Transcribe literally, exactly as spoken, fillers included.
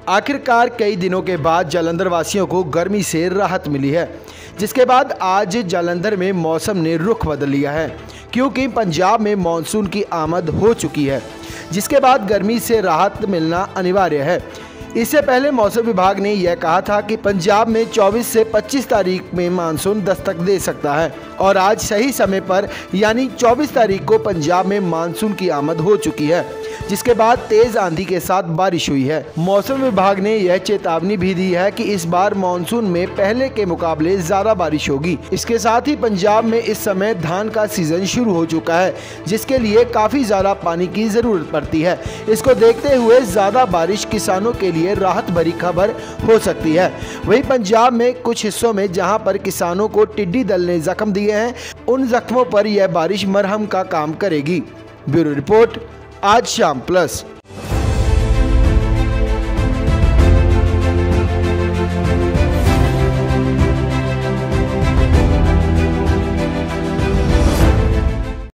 आखिरकार कई दिनों के बाद जालंधर वासियों को गर्मी से राहत मिली है, जिसके बाद आज जालंधर में मौसम ने रुख बदल लिया है क्योंकि पंजाब में मानसून की आमद हो चुकी है, जिसके बाद गर्मी से राहत मिलना अनिवार्य है। इससे पहले मौसम विभाग ने यह कहा था कि पंजाब में चौबीस से पच्चीस तारीख में मानसून दस्तक दे सकता है और आज सही समय पर यानी चौबीस तारीख को पंजाब में मानसून की आमद हो चुकी है, जिसके बाद तेज आंधी के साथ बारिश हुई है। मौसम विभाग ने यह चेतावनी भी दी है कि इस बार मानसून में पहले के मुकाबले ज्यादा बारिश होगी। इसके साथ ही पंजाब में इस समय धान का सीजन शुरू हो चुका है, जिसके लिए काफी ज्यादा पानी की जरूरत पड़ती है। इसको देखते हुए ज्यादा बारिश किसानों के लिए राहत भरी खबर हो सकती है। वहीं पंजाब में कुछ हिस्सों में जहां पर किसानों को टिड्डी दल ने जख्म दिए हैं, उन जख्मों पर यह बारिश मरहम का काम करेगी। ब्यूरो रिपोर्ट, आज शाम प्लस।